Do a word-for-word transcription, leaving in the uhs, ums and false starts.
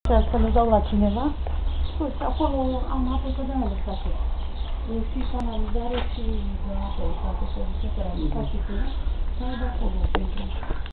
Să ne dau la cineva? Păi, acolo am apă că de-aia lăsat tot. Și canalizare și de apă, toate servicii care am lăsat și tu, să ai de acolo pentru...